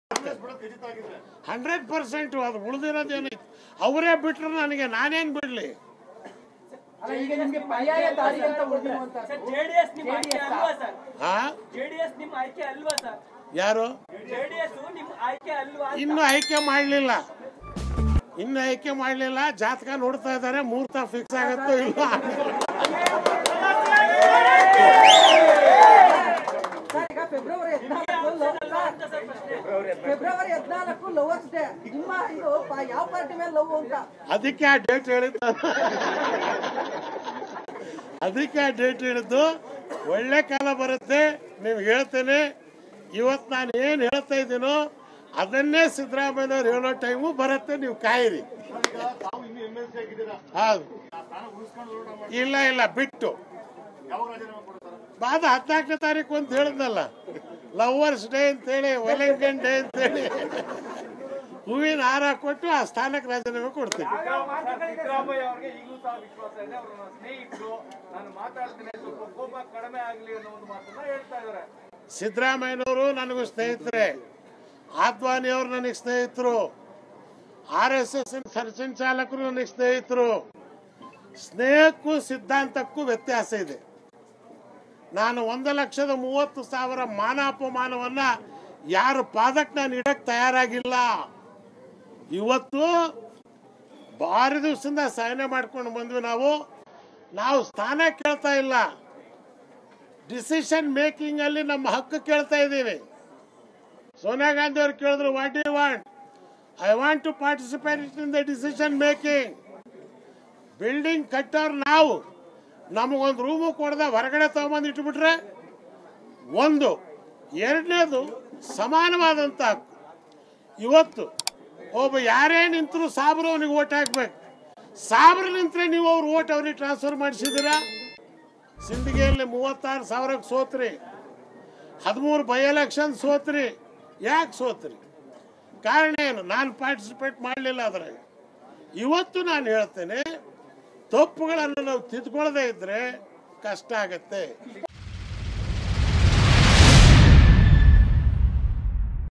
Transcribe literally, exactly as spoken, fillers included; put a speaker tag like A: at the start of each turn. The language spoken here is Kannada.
A: ಹಂಡ್ರೆಡ್ ಪರ್ಸೆಂಟ್ ಅದು ಉಳಿದಿರೋದೇನು ಅವರೇ ಬಿಟ್ರು ನನಗೆ ನಾನೇನ್ ಬಿಡ್ಲಿ. ಯಾರು ಇನ್ನು ಆಯ್ಕೆ ಮಾಡ್ಲಿಲ್ಲ ಇನ್ನು ಆಯ್ಕೆ ಮಾಡ್ಲಿಲ್ಲ ಜಾತಕ ನೋಡ್ತಾ ಇದಾರೆ ಮುಹೂರ್ತ ಫಿಕ್ಸ್ ಆಗತ್ತೋ ಇಲ್ಲ.
B: ಫೆಬ್ರವರಿ ಹದಿನಾಲ್ಕು ಲವರ್ಸ್ ಡೇ, ನಿಮ್ಮ ಇದು ಯಾವ ಪಾರ್ಟಿ ಮೇಲೆ ಲವ್ ಅಂತ
A: ಅದಕ್ಕೆ ಆ ಡೇಟ್ ಹೇಳಿದ್ದು ಅದಕ್ಕೆ ಆ ಡೇಟ್ ಹೇಳಿದ್ದು ಒಳ್ಳೆ ಕಾಲ ಬರುತ್ತೆ. ನೀವು ಹೇಳ್ತೇನೆ ಇವತ್ತು ನಾನು ಏನು ಹೇಳ್ತಾ ಇದ್ದೀನೋ ಅದನ್ನೇ ಸಿದ್ದರಾಮಯ್ಯನವ್ರು ಹೇಳೋ ಟೈಮು ಬರುತ್ತೆ, ನೀವು ಕಾಯಿರಿ. ಹೌದು, ಇಲ್ಲ ಇಲ್ಲ ಬಿಟ್ಟು ಬಾದ ಹದಿನಾಲ್ಕನೇ ತಾರೀಕು ಅಂತ ಹೇಳಿದ್ನಲ್ಲ, ಲವರ್ಸ್ ಡೇ ಅಂತೇಳಿ, ವ್ಯಾಲೆಂಟೈನ್ ಡೇ ಅಂತೇಳಿ ಹೂವಿನ ಹಾರ ಕೊಟ್ಟು ಆ ಸ್ಥಾನಕ್ಕೆ ರಾಜೀನಾಮೆ ಕೊಡ್ತೀವಿ. ಸಿದ್ದರಾಮಯ್ಯನವರು ನನಗೂ ಸ್ನೇಹಿತರೆ, ಆದ್ವಾನಿ ಅವರು ನನಗೆ ಸ್ನೇಹಿತರು, ಆರ್ ಎಸ್ ಎಸ್ ಸಂಚಾಲಕರು ನನಗೆ ಸ್ನೇಹಿತರು. ಸ್ನೇಹಕ್ಕೂ ಸಿದ್ಧಾಂತಕ್ಕೂ ವ್ಯತ್ಯಾಸ ಇದೆ. ನಾನು ಒಂದು ಲಕ್ಷದ ಮೂವತ್ತು ಸಾವಿರ ಮಾನಾಪಮಾನವನ್ನ ಯಾರ ಪಾದಕ್ಕೆ ನಾನು ಇಡಕ್ಕೆ ತಯಾರಾಗಿಲ್ಲ. ಇವತ್ತು ಭಾರಿ ದಿವಸದಿಂದ ಸಹನೆ ಮಾಡ್ಕೊಂಡು ಬಂದ್ವಿ. ನಾವು ನಾವು ಸ್ಥಾನ ಕೇಳ್ತಾ ಇಲ್ಲ, ಡಿಸಿಷನ್ ಮೇಕಿಂಗ್ ಅಲ್ಲಿ ನಮ್ಮ ಹಕ್ಕು ಕೇಳ್ತಾ ಇದ್ದೀವಿ. ಸೋನಿಯಾ ಗಾಂಧಿ ಅವರು ಕೇಳಿದ್ರು, what do you want? I want to participate in the decision making. Building ಕಟ್ಟೋರು ನಾವು, ನಮಗೊಂದು ರೂಮು ಕೊಡದ ಹೊರಗಡೆ ತಗೊಂಬಂದು ಇಟ್ಬಿಟ್ರೆ ಒಂದು. ಎರಡನೇದು ಸಮಾನವಾದಂಥ ಹಕ್ಕು. ಇವತ್ತು ಒಬ್ಬ ಯಾರೇ ನಿಂತರೂ ಸಾಬ್ರು ಅವನಿಗೆ ಓಟ್ ಹಾಕ್ಬೇಕು. ಸಾಬ್ರು ನಿಂತರೆ ನೀವು ಅವ್ರ ಓಟ್ ಅವ್ರಿಗೆ ಟ್ರಾನ್ಸ್ಫರ್ ಮಾಡಿಸಿದ್ದೀರಾ. ಸಿಂದಗಿಯಲ್ಲಿ ಮೂವತ್ತಾರು ಸಾವಿರಕ್ಕೆ ಸೋತ್ರಿ, ಹದಿಮೂರು ಬೈ ಎಲೆಕ್ಷನ್ ಸೋತ್ರಿ. ಯಾಕೆ ಸೋತ್ರಿ? ಕಾರಣ ಏನು? ನಾನು ಪಾರ್ಟಿಸಿಪೇಟ್ ಮಾಡಲಿಲ್ಲ ಅದ್ರಾಗ. ಇವತ್ತು ನಾನು ಹೇಳ್ತೇನೆ, ತಪ್ಪುಗಳನ್ನು ನಾವು ತಿದ್ಕೊಳ್ಳದೇ ಇದ್ರೆ ಕಷ್ಟ ಆಗತ್ತೆ.